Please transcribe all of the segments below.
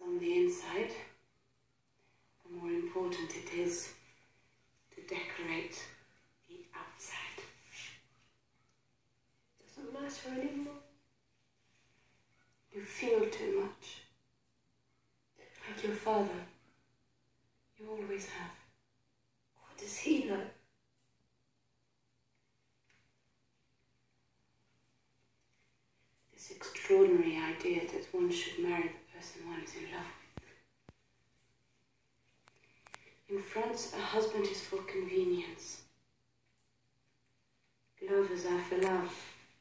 on the inside, the more important it is to decorate the outside. Doesn't matter anymore. You feel too much. Like your father. You always have. What does he know? This extraordinary idea that one should marry the person one is in love with. In France, a husband is for convenience. Lovers are for love.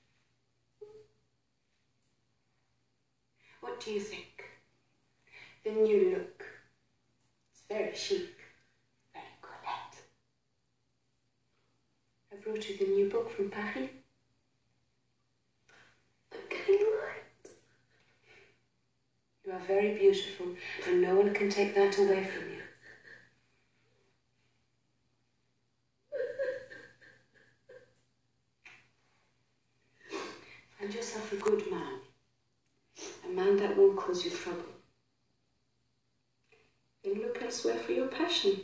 What do you think? The new look. It's very chic, very Colette. I brought you the new book from Paris. I'm getting light. You are very beautiful, and no one can take that away from you. Find yourself a good man. A man that won't cause you trouble. Then look elsewhere for your passion.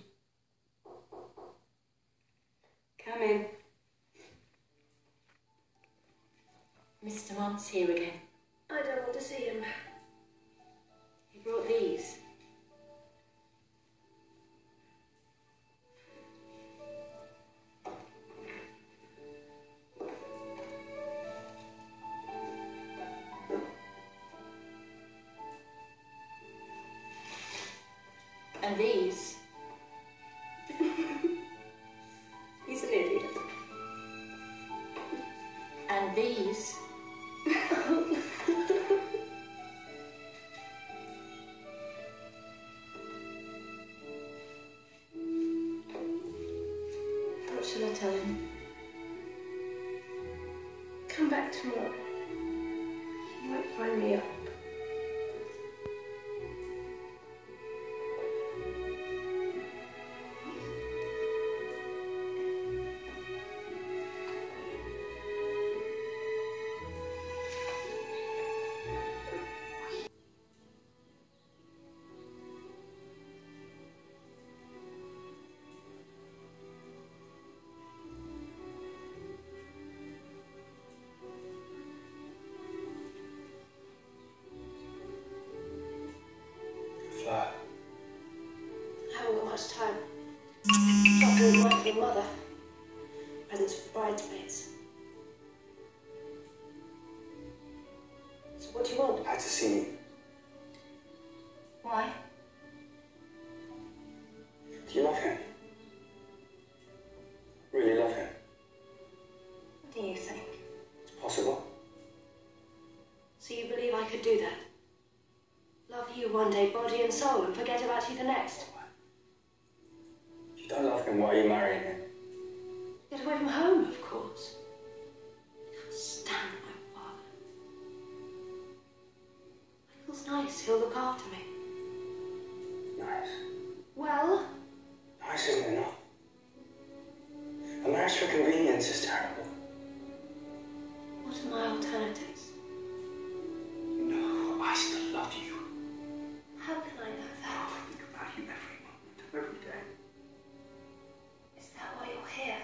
Come in. Mr. Mont's here again. I don't want to see him. He brought these. And these. He's an idiot. And these. What shall I tell him? Come back tomorrow. You might find me up. Flat. I haven't got much time. Shopping right for your mother. Presents for the bridesmaids. So what do you want? I had to see you. Why? Do you love him? Really love him? What do you think? It's possible. So you believe I could do that? Love you one day, body and soul, and forget about you the next? If you don't love him, why are you marrying him? Get away from home, of course. I can't stand my father. Michael's nice, he'll look after me. Nice. Well? Nice isn't enough. A marriage for convenience is terrible. What are my alternatives? No, I still love you. How can I know that? I think about you every moment of every day. Is that why you're here?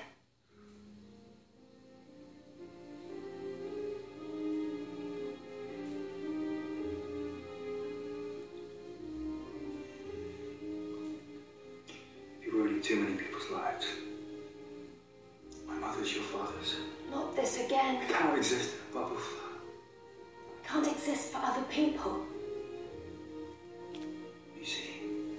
You're ruining too many people's lives. My mother's your father's. Not this again. I cannot exist in a bubble. I can't exist for other people. You see.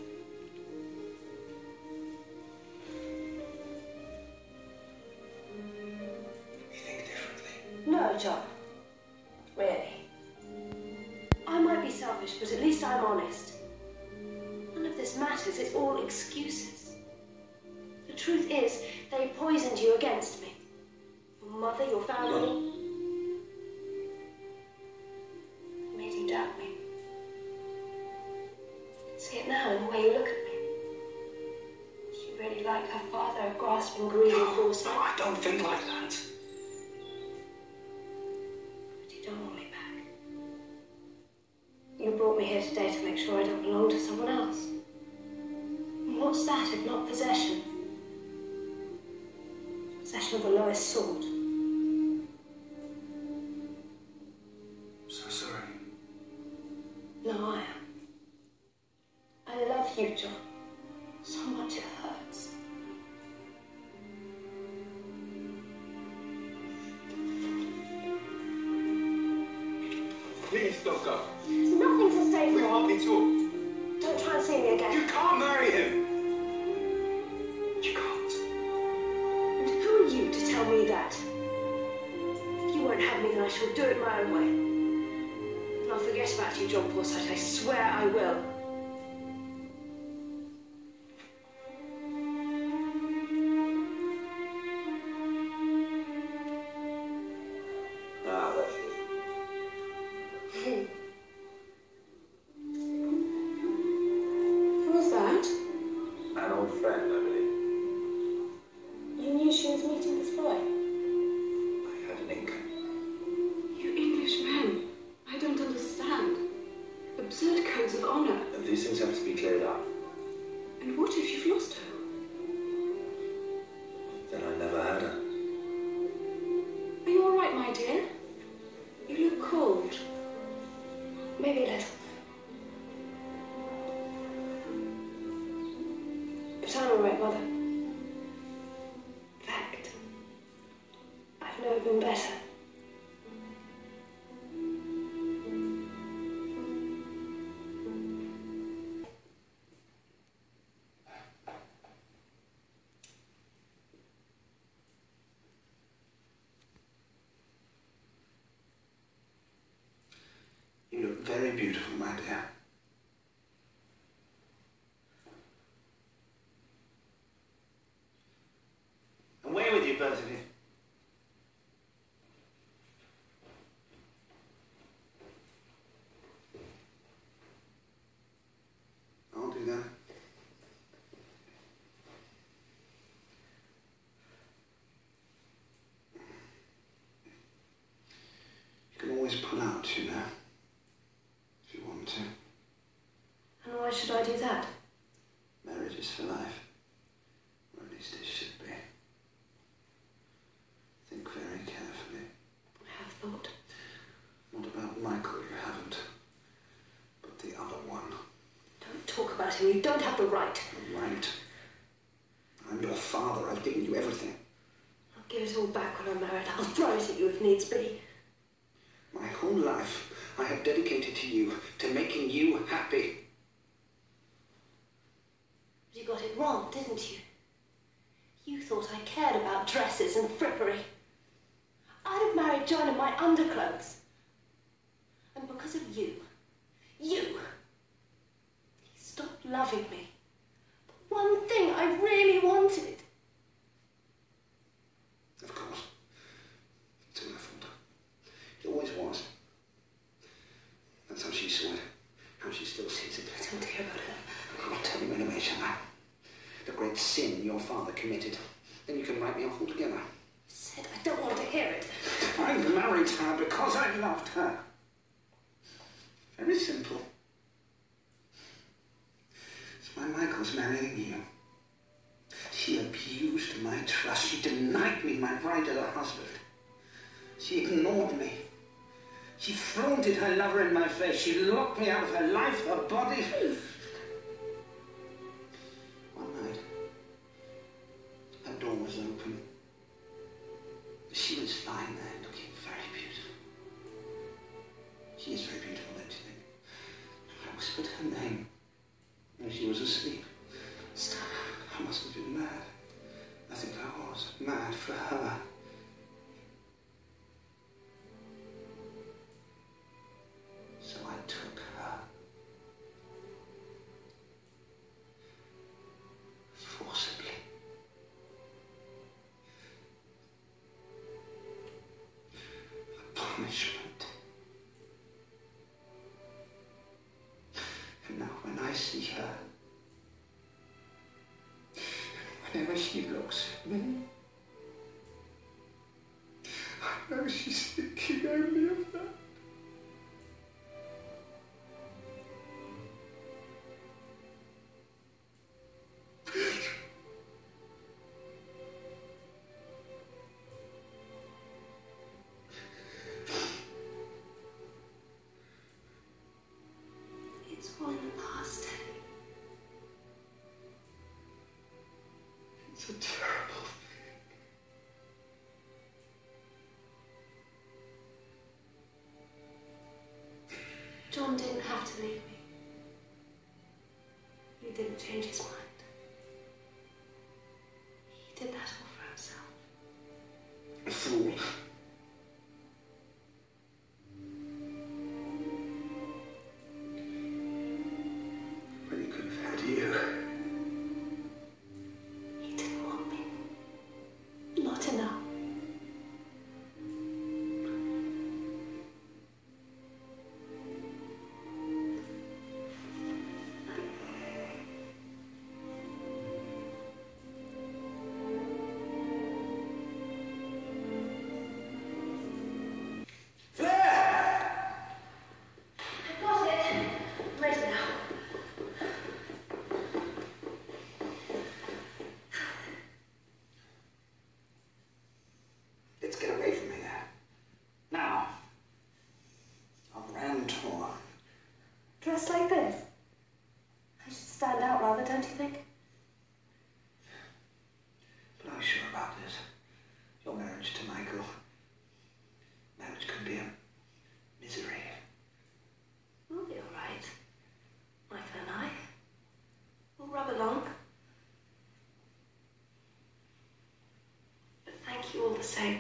We think differently. No, John. Really. I might be selfish, but at least I'm honest. None of this matters. It's all excuses. The truth is, they poisoned you against me. Your mother, your family. Made you doubt me. I can see it now in the way you look at me. She really like her father, a grasping, greedy Forsyte. No, I don't think like that. But you don't want me back. You brought me here today to make sure sure I don't belong to someone else. And what's that if not possession? Possession of the lowest sort. So sorry. No, I am. I love you, John. So much it hurts. Please, Doctor. There's nothing to stay We for. hardly talk. Don't try and see me again. You can't marry him. You can't. And who are you to tell me that? If you won't have me, then I shall do it my own way. And I'll forget about you, John Forsyte. I swear I will. Ah, that's it. Who was that? An old friend, I believe. You knew she was meeting this boy? I had an inkling. You Englishmen, I don't understand. Absurd codes of honor. And these things have to be cleared up. And what if you've lost her? Then I never had her. Are you all right, my dear? You look cold. Maybe a little. But I'm all right, Mother. In fact, I've never been better. You look very beautiful, my dear. Away with you, both of you. I'll do that. You can always pull out, you know. If you want to. And why should I do that? Marriage is for life. Or at least it should be. Think very carefully. I have thought. Not about Michael, you haven't. But the other one. Don't talk about him. You don't have the right. Right. I'm your father. I've given you everything. I'll give it all back when I'm married. I'll throw it at you if needs be. My whole life I have dedicated to you, to making you happy. But you got it wrong, didn't you? You thought I cared about dresses and frippery. I'd have married John in my underclothes. And because of you, he stopped loving me. The one thing I really wanted. Of course. It's my fault. It always was. That's how she saw it. How she still sees it. I don't care about her. I'll tell you anyway, shall I? The great sin your father committed. Then you can write me off altogether. I said I don't want to hear it. I married her because I loved her. Very simple. It's why Michael's marrying you. She abused my trust. She denied me my right as a husband. She ignored me. She flaunted her lover in my face. She locked me out of her life, her body. One night, her door was open. She was lying there looking very beautiful. She is very beautiful, don't you think? I whispered her name, and she was asleep. I must have been mad. I think I was mad for her. So I took her. Forcibly. A punishment. And now when I see her, whenever she looks at me, I know she's thinking only of that. It's all in the past, Teddy. It's a terrible thing. John didn't have to leave me. He didn't change his mind. He did that all for himself. A fool. When he could have had you. He didn't want me. Not enough. Let's get away from here. Now. On round tour. Dressed like this? I should stand out rather, don't you think? But I'm sure about this. Your marriage to Michael. Marriage could be a misery. We'll be all right. Michael and I. We'll rub along. But thank you all the same.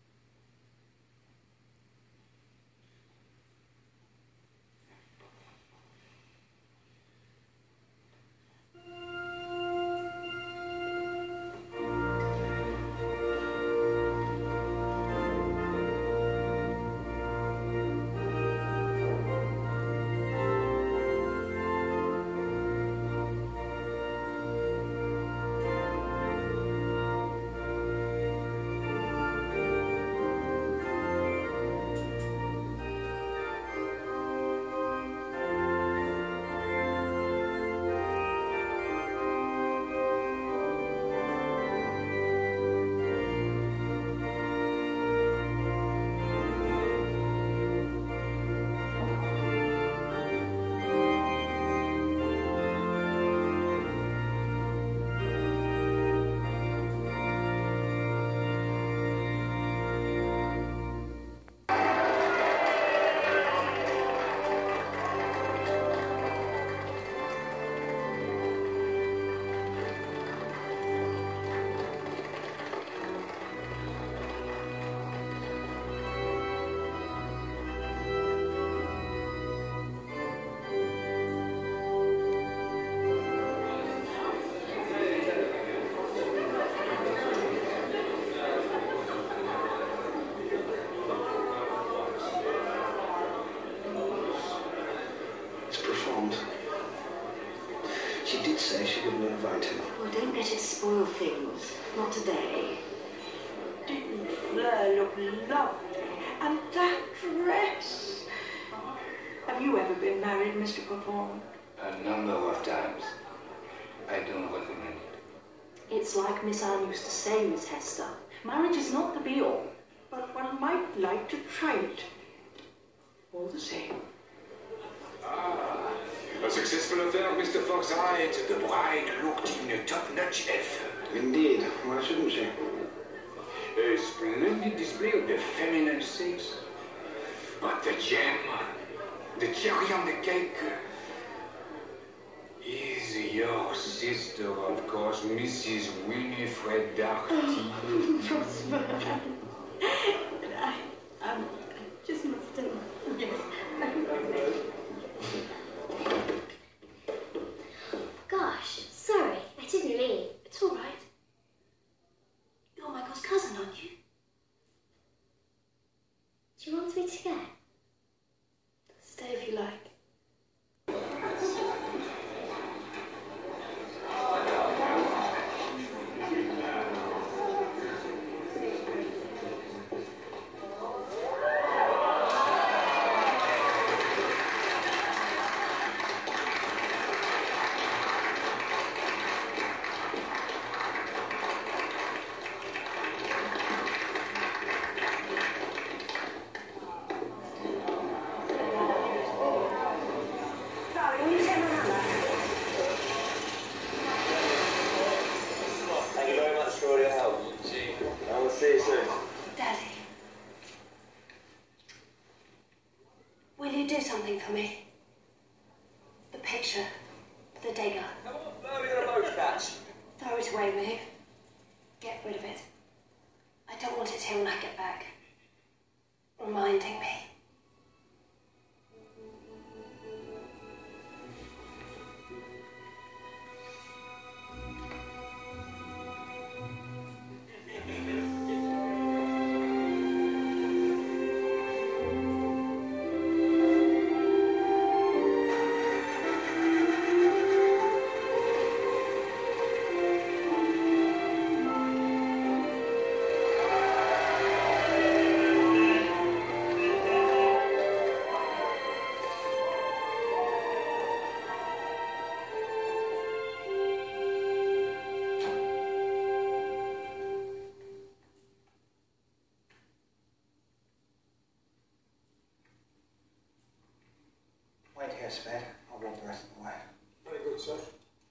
She did say she wouldn't invite him. Well, don't let it spoil things. Not today. Didn't Fleur look lovely? And that dress! Have you ever been married, Mr. Performer? A number of times. I don't recommend it. It's like Miss Anne used to say, Miss Hester. Marriage is not the be-all. But one might like to try it. All the same. A successful affair, Mr. Forsyte. The bride looked in a top-notch elf. Indeed. Why shouldn't she? A splendid display of the feminine sex. But the gem, the cherry on the cake, is your sister, of course, Mrs. Winifred Darty. Prosper. I just must do. Yes. Gosh, sorry. I didn't mean. It's all right. You're Michael's cousin, aren't you? Do you want me to go? Stay if you like. something for me. The picture. The dagger. Come on, blow your boat, catch. Throw it away, will you? Get rid of it. I don't want it here when I get back. Reminding me. Wait here, Spade. I'll walk the rest of the way. Very good, sir.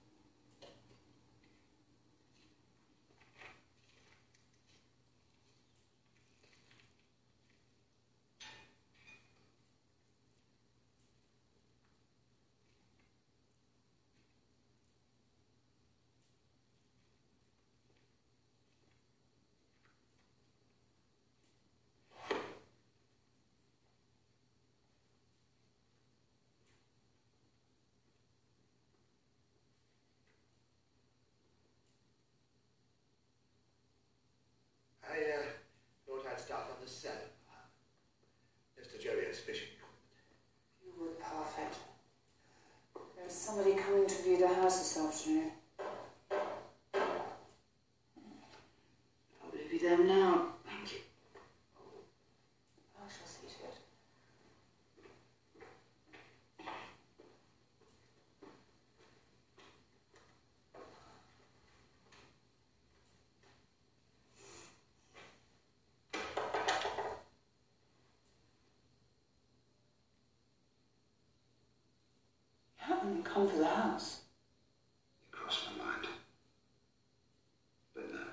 I thought I'd start on the 7th. Mr. Jolion's fishing equipment. You were perfect. There's somebody coming to view the house this afternoon. Probably be them now. Thank you. I shall see to it. You haven't come for the house. You crossed my mind. But no.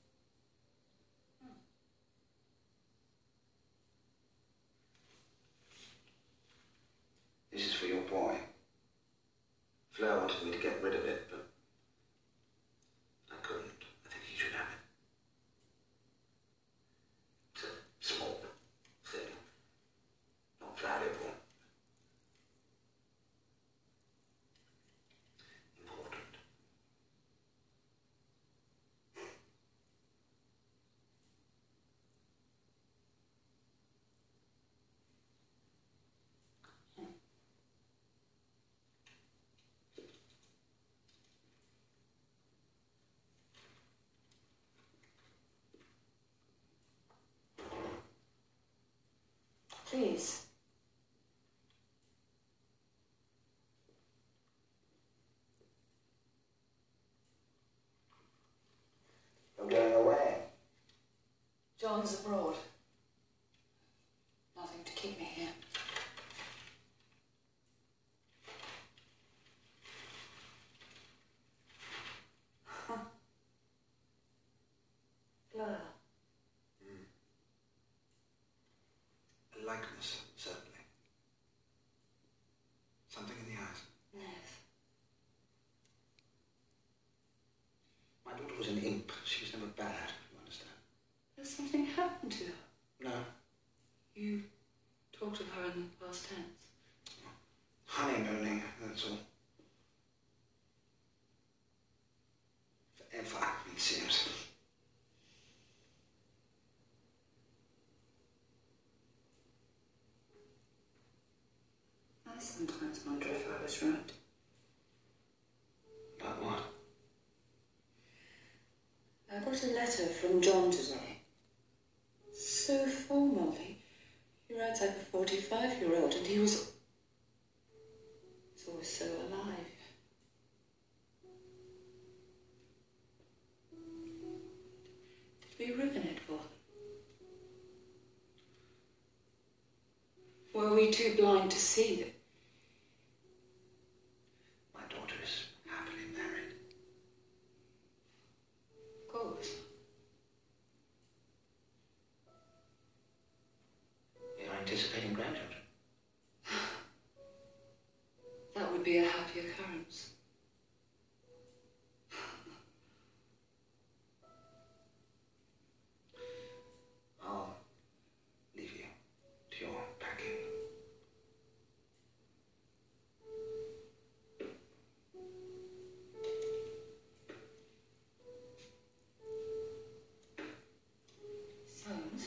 This is for your boy. Fleur wanted me to get rid of it, but I couldn't. I think he should have it. It's a small thing. Not valuable. Important. Please. You're going away. John's abroad. Nothing to keep me here. Fleur. A likeness, certainly. Something in the eyes. Yes. My daughter was an imp. She was never bad, you understand? Has something happened to her? No. You talked of her in the past tense. Honeymooning, that's all. Forever, it seems. I sometimes wonder if I was right. About what? I got a letter from John today. So formally. He writes like a 45-year-old, and he's always so alive. Did we ruin it for them? Were we too blind to see that? My daughter is happily married. Of course. You're anticipating grandchildren. currents. I'll leave you to your packing. Soames?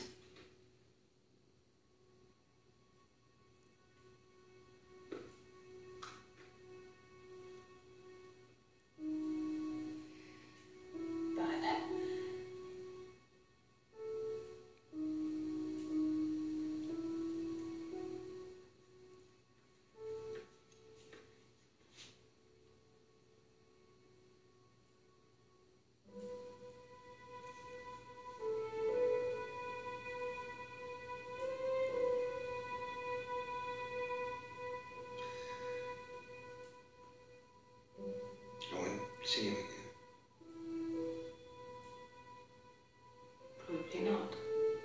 Bye then. I won't see you again. Probably not.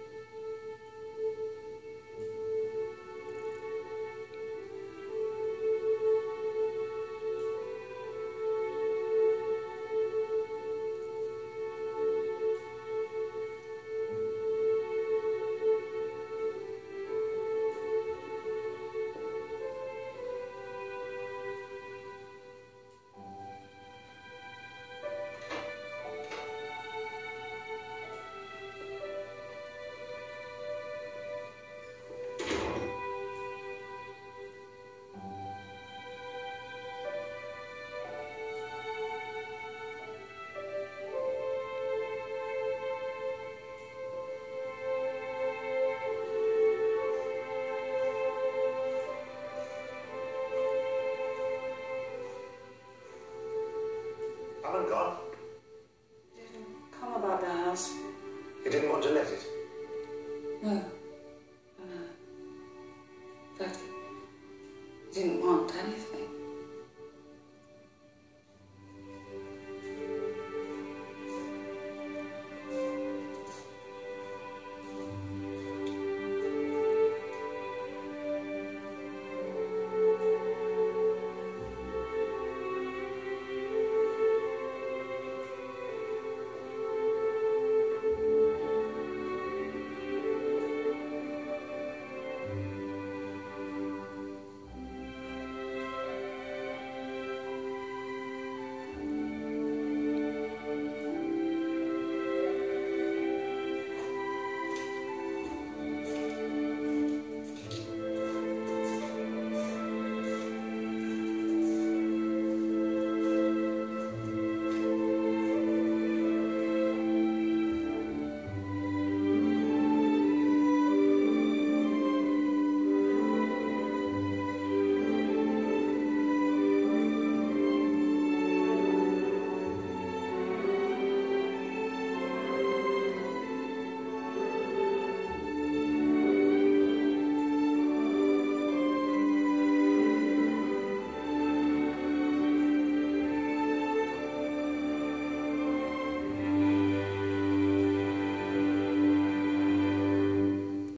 Alan gone? Didn't come about the house. You didn't want to let it? No.